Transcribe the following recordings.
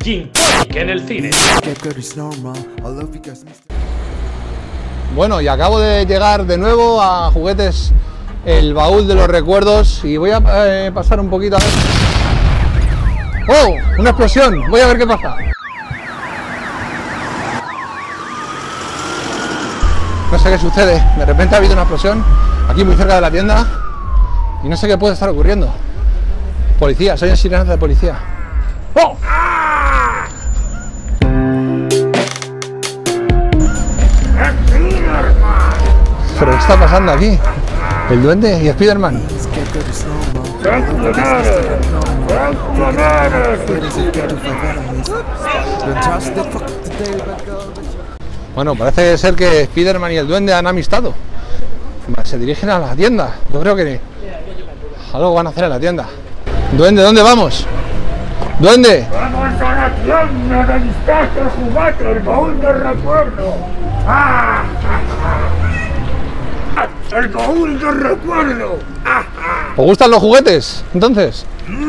Gin Tonic en el cine. Bueno, y acabo de llegar de nuevo a Juguetes El Baúl de los Recuerdos y voy a pasar un poquito a ver. ¡Oh! ¡Una explosión! Voy a ver qué pasa. No sé qué sucede. De repente ha habido una explosión aquí muy cerca de la tienda y no sé qué puede estar ocurriendo. Policía, soy en sirenas de policía. ¡Oh! ¿Pero qué está pasando aquí? El duende y Spiderman. Bueno, parece ser que Spiderman y el duende han amistado. Se dirigen a la tienda. Yo creo que algo van a hacer en la tienda. Duende, ¿dónde vamos? ¿Duende? ¡Vamos a la tienda de Distaste Juguete, el baúl del recuerdo! ¡Ah! ¡El baúl del recuerdo! ¿Os gustan los juguetes, entonces?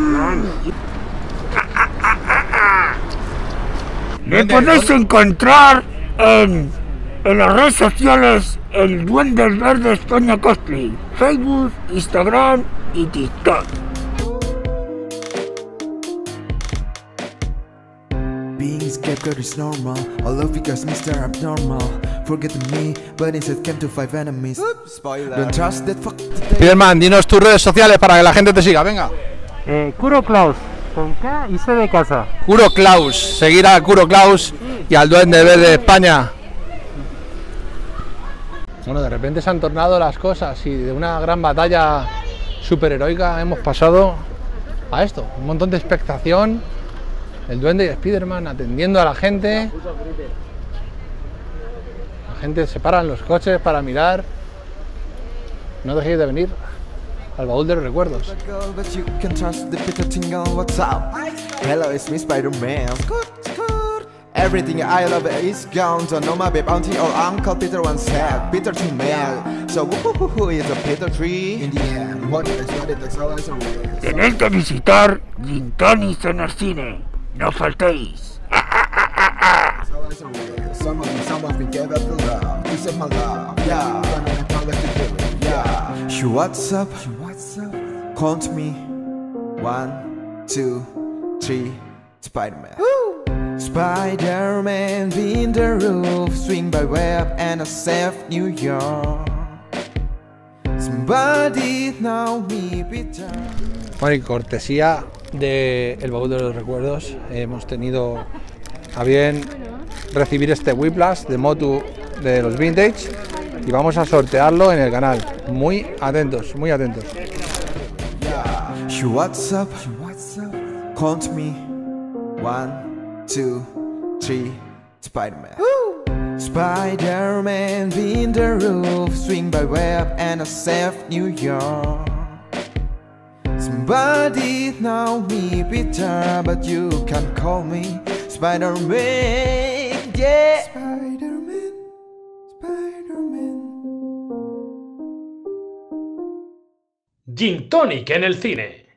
Me podéis encontrar en las redes sociales el Duende Verde España Cosplay, Facebook, Instagram y TikTok. Being scapegoat is normal, all of because Mr. Abnormal forget me, but instead came to five enemies. Spoiler. Don't trust that fuck. Spiderman, dinos tus redes sociales para que la gente te siga, venga. Kuro Klaus, con K y C de casa. Kuro Klaus, seguir a Kuro Klaus y al Duende Verde de España. Bueno, de repente se han tornado las cosas y de una gran batalla superheroica hemos pasado a esto, un montón de expectación. El Duende y Spiderman atendiendo a la gente. La gente se para en los coches para mirar. No dejéis de venir al Baúl de los Recuerdos. Hello, it's me, Spider-Man. Everything I love is gone. Don't know my bounty or Uncle Peter once said. Peter to man. So who is a Peter tree? In the end, what is always a race. Tenéis que visitar Gin Tonic en el cine. No faltéis. What's up? Count me. 1, 2, 3. Spider-Man. Spider-Man in the roof, swing by web and a safe New York. Somebody know me, Peter. Bueno, y cortesía de El Baúl de los Recuerdos hemos tenido a bien recibir este Whiplash de Motu de los Vintage y vamos a sortearlo en el canal. Muy atentos, muy atentos. What's up? Count me. 1, 2, 3. Spider-Man. Spider-Man in the roof, swing by web and a safe New York. Somebody know me, Peter, but you can call me Spider-Man. Yeah. Spider-Man. Spider-Man. Gin Tonic en el cine.